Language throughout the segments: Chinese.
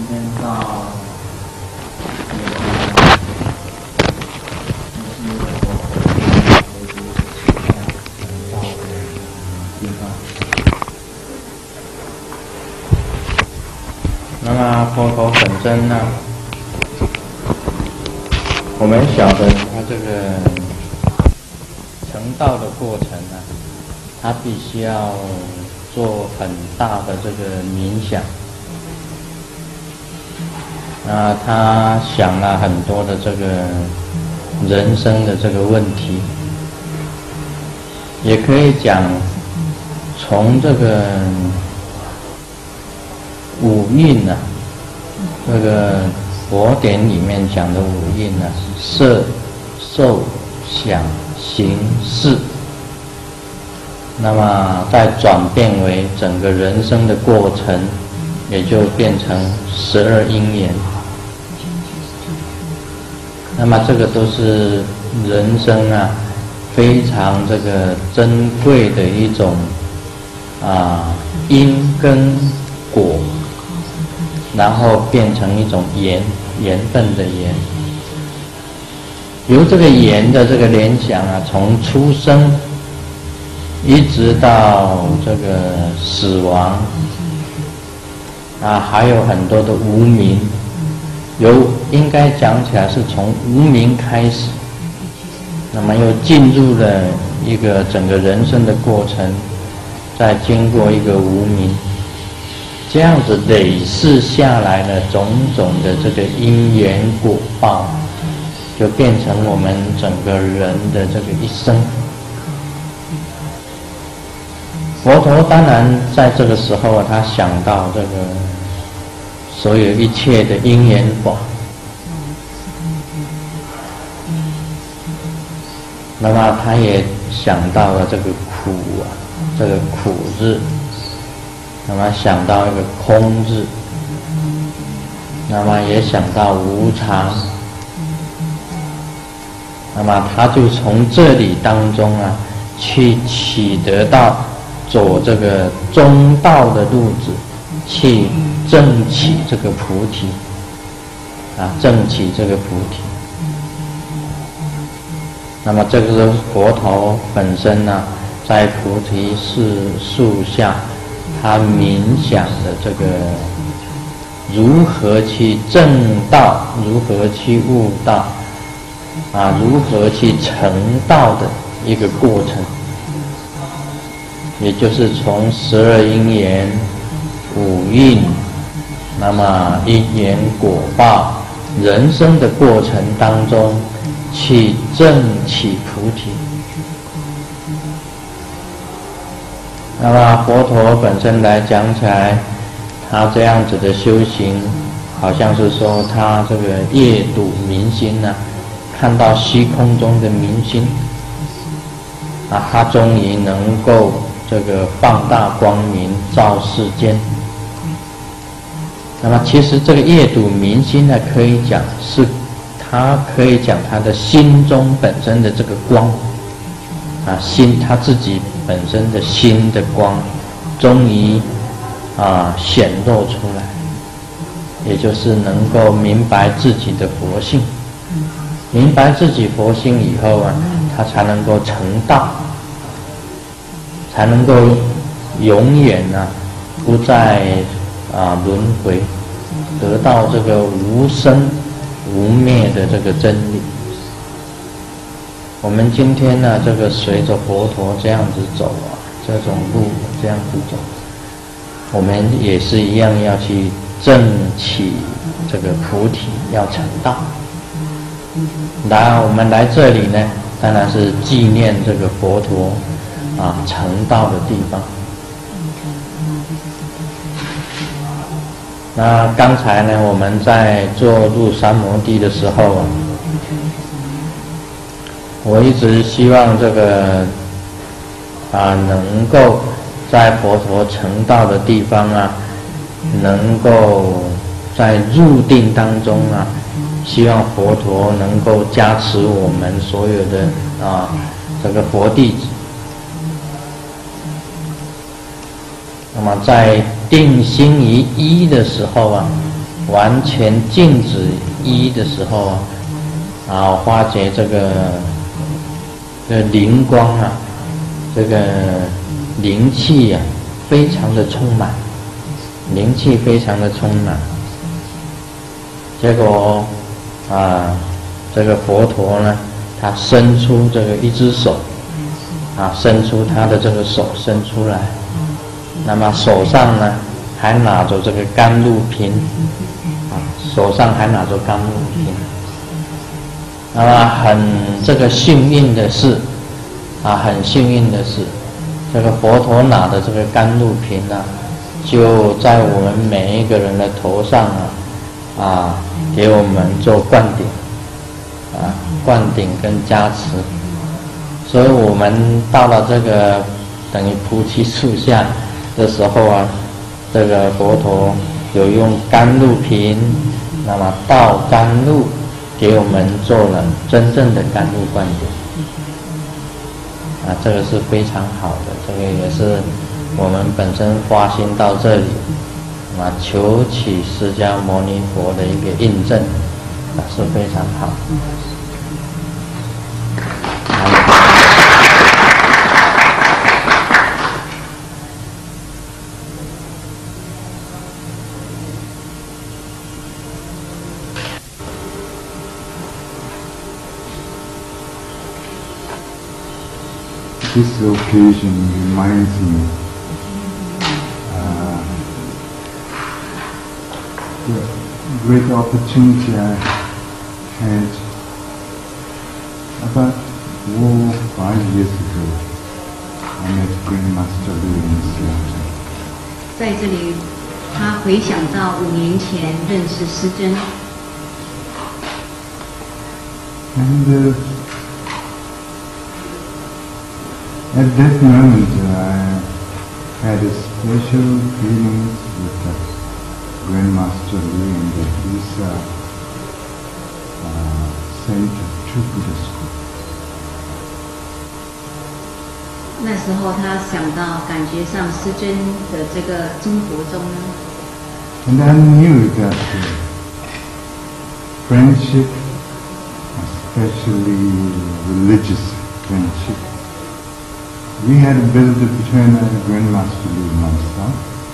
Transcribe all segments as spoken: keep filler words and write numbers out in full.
天到那么佛陀本身呢，我们晓得他这个成道的过程呢，他必须要做很大的这个冥想。那他想了很多的这个人生的这个问题，也可以讲从这个五蕴啊，这个佛典里面讲的五蕴呢，色、受、想、行、识，那么再转变为整个人生的过程，也就变成十二因缘。那么这个都是人生啊非常这个珍贵的一种啊因跟果，然后变成一种缘缘分的缘。由这个缘的这个联想啊，从出生一直到这个死亡啊，还有很多的无明。由应该讲起来是从无明开始，那么又进入了一个整个人生的过程，再经过一个无明，这样子累世下来的种种的这个因缘果报，就变成我们整个人的这个一生。佛陀当然在这个时候，他想到这个所有一切的因缘法，那么他也想到了这个苦啊，这个苦日，那么想到一个空日，那么也想到无常，那么他就从这里当中啊，去取得到走这个中道的路子，去证起这个菩提啊，证起这个菩提。那么这个是佛陀本身呢，在菩提树下，他冥想的这个如何去证道，如何去悟道啊，如何去成道的一个过程，也就是从十二因缘、五蕴，那么因缘果报，人生的过程当中，去证起菩提。那么佛陀本身来讲起来，他这样子的修行，好像是说他这个夜睹明星啊，看到虚空中的明星啊，他终于能够这个放大光明照世间。那么其实这个夜睹明星呢，可以讲是他可以讲他的心中本身的这个光啊，心他自己本身的心的光，终于啊显露出来，也就是能够明白自己的佛性。明白自己佛性以后啊，他才能够成道，才能够永远啊不再啊轮回，得到这个无生无灭的这个真理。我们今天呢，这个随着佛陀这样子走啊，这种路这样子走，我们也是一样要去证起这个菩提，要成道。然后我们来这里呢，当然是纪念这个佛陀啊成道的地方。那刚才呢，我们在做入三摩地的时候啊，我一直希望这个啊能够在佛陀成道的地方啊，能够在入定当中啊，希望佛陀能够加持我们所有的啊这个佛弟子。那么在定心于一的时候啊， 完全静止一的时候啊，啊，发觉这个这灵光啊，这个灵气啊，非常的充满，灵气非常的充满。结果啊，这个佛陀呢，他伸出这个一只手，啊，伸出他的这个手伸出来，那么手上呢还拿着这个甘露瓶，啊，手上还拿着甘露瓶。那么很这个幸运的是，啊，很幸运的是，这个佛陀拿的这个甘露瓶啊，就在我们每一个人的头上啊，啊，给我们做灌顶，啊，灌顶跟加持。所以我们到了这个等于菩提树下的时候啊，这个佛陀有用甘露瓶，那么倒甘露给我们做了真正的甘露灌顶，啊，这个是非常好的，这个也是我们本身发心到这里，啊，求取释迦牟尼佛的一个印证，啊，是非常好。 This occasion reminds me uh, the great opportunity I had about four, five years ago. I met Grandmaster Lu in Seattle. 在这里，他回想到五年前认识师尊。 And uh, at that moment, I had a special feeling with uh, Grandmaster Lu and his uh, uh, Saint True Buddha School. 那时候他想到，感觉上师尊的这个中国宗呢， And I knew that uh, friendship, especially religious friendship, we had built between uh, Grandmaster Lu and myself,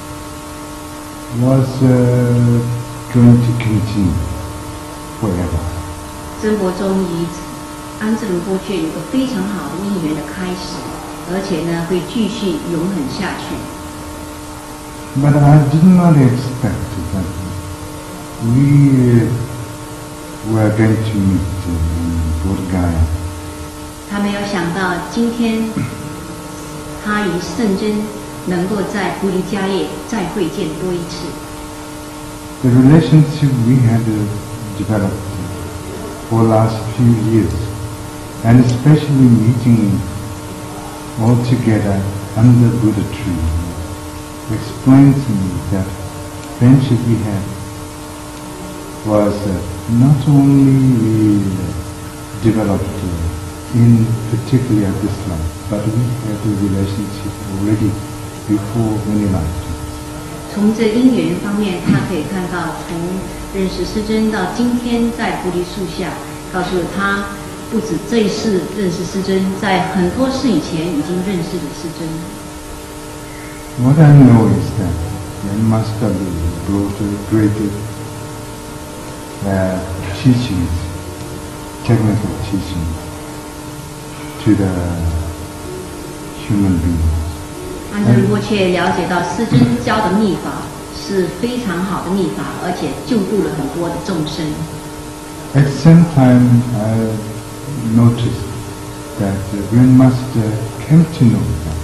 was uh, going to continue forever. 真佛宗与安智卢波却有个非常好的因缘的开始，而且呢会继续永恒下去。 But I did not expect that we were going to meet in Bodh Gaya. 他没有想到今天他与圣真能够在菩提迦叶再会见多一次。 The relationship we had uh, developed for the last few years, and especially meeting all together under Buddha tree, explained to me that friendship we had was uh, not only developed uh, in particularly at this life, but we had a relationship already before many lifetimes. 从这因缘方面，他可以看到，从认识师尊到今天在菩提树下，告诉他，不止这一世认识师尊，在很多世以前已经认识了师尊。 What I know is that Grandmaster Lu brought a great uh, teachings, technical teachings to the human beings. 安德波切了解到师尊教的秘法是非常好的秘法，而且救度了很多的众生。 At the same time, I noticed that the Grandmaster came to know that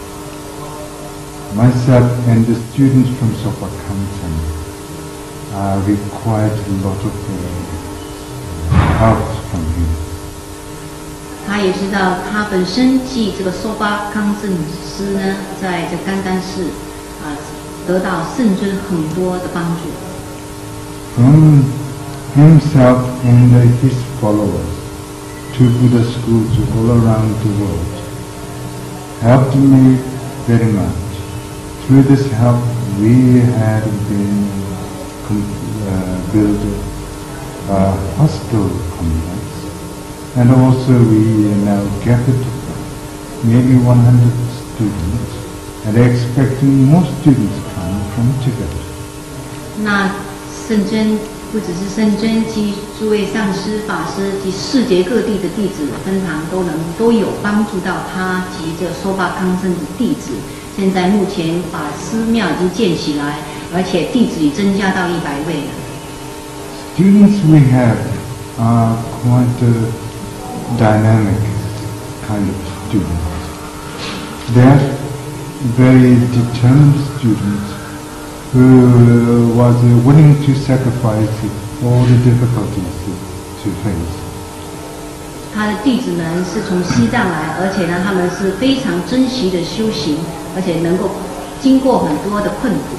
myself and the students from Sopa Kansan uh, required a lot of uh, help from him. 他也知道，他本身继这个梭巴康正师呢，在这甘丹寺啊，得到圣尊很多的帮助。 From himself and his followers to Buddha schools all around the world helped me very much. Through this help, we had been uh, build a hostel complex, and also we now gathered maybe one hundred students, and expecting more students coming from Tibet. 那圣真不只是圣真及诸位上师、法师及世界各地的弟子分堂都能都有帮助到他及这说法康僧的弟子。现在目前把寺庙已经建起来，而且弟子已增加到一百位了。 Students we have are quite a dynamic kind of students. They are very determined students who was willing to sacrifice all the difficulties to face. 他的弟子们是从西藏来，而且呢，他们是非常珍惜的修行，而且能够经过很多的困苦。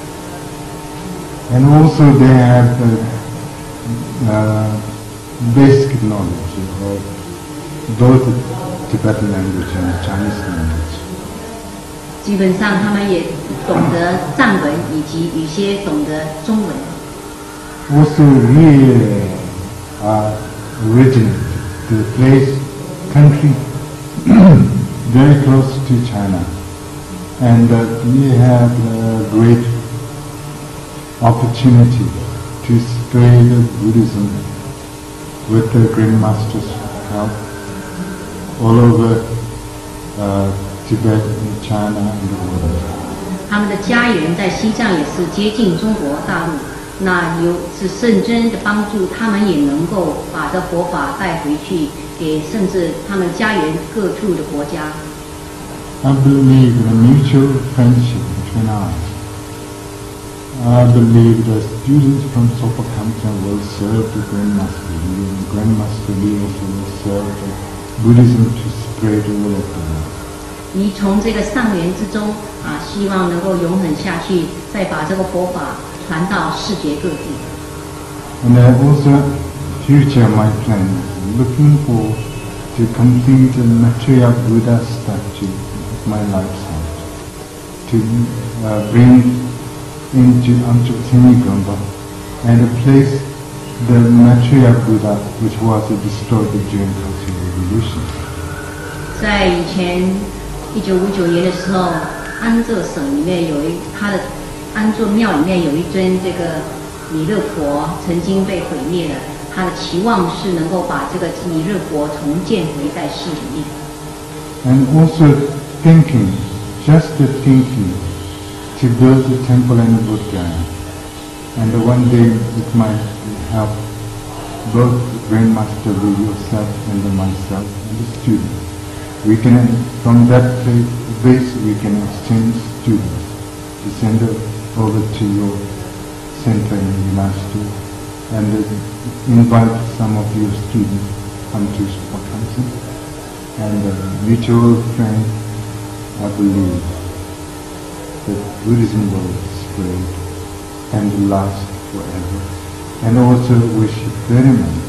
And also they have the uh, basic knowledge of both Tibetan language and Chinese language. 基本上，他们也懂得藏文，以及有些懂得中文。 Also, we are originally the place, country very close to China, and uh, we have a great opportunity to spread Buddhism with the Grandmaster's help all over uh, Tibet, China, and the world. 他们的家园在西藏也是接近中国大陆，那有是圣真的帮助，他们也能够把这佛法带回去，给甚至他们家园各处的国家。 I believe in a mutual friendship between us. I believe the students from Sopa Kamsa will serve the Grandmaster Li, and Grandmaster Li also will serve the Buddhism to spread all over the world. 你从这个上缘之中啊，希望能够永恒下去，再把这个佛法传到世界各地。 And I also, future my plan is looking for to complete the Maitreya Buddha statue of my lifetime, to uh, bring into Amchukthini Gompa and place the Maitreya Buddha which was destroyed during the Cultural Revolution. 在以前一九五九年的时候，安座省里面有一他的安座庙里面有一尊这个弥勒佛，曾经被毁灭了。他的期望是能够把这个弥勒佛重建回在世里面。 And also thinking, just thinking, to build a temple in Buddha, and one day it might help both Grandmaster Li, yourself, and myself, and the students. We can, from that base, we can exchange students to send over to your center in the university and invite some of your students come to Spokane. And uh, mutual friend, I believe that Buddhism will spread and last forever. And also wish very much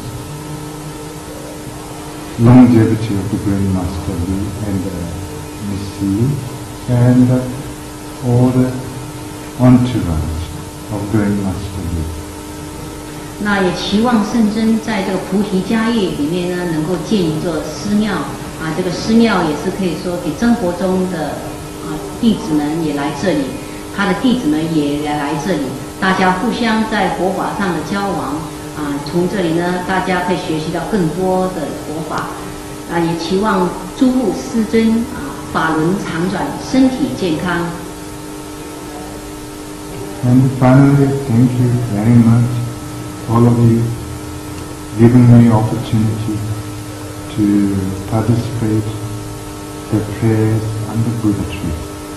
longevity of the Grandmaster Li and uh, Miss Li and uh, all the entourage of Grandmaster Li. 那也期望圣真在这个菩提迦叶里面呢，能够建一座寺庙啊。这个寺庙也是可以说给生活中的啊弟子们也来这里，他的弟子们也来这里，大家互相在佛法上的交往。啊，从这里呢，大家可以学习到更多的佛法，啊，也期望诸部师尊啊，法轮常转，身体健康。 And finally, thank you very much, all of you, giving me opportunity to participate the prayers under Buddha tree.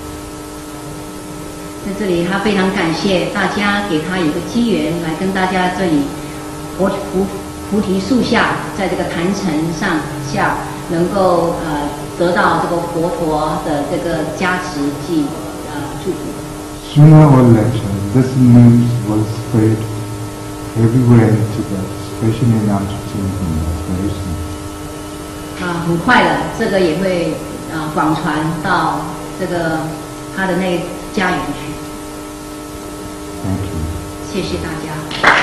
在这里，他非常感谢大家给他有个机缘来跟大家这里。佛菩菩提树下，在这个坛城上下，能够呃得到这个佛陀的这个加持及呃祝福。 Sooner or later, this news will spread everywhere in Tibet, especially in Amchukthini very soon. 啊，很快的，这个也会啊广传到这个他的那个家园去。 Thank you. 谢谢大家。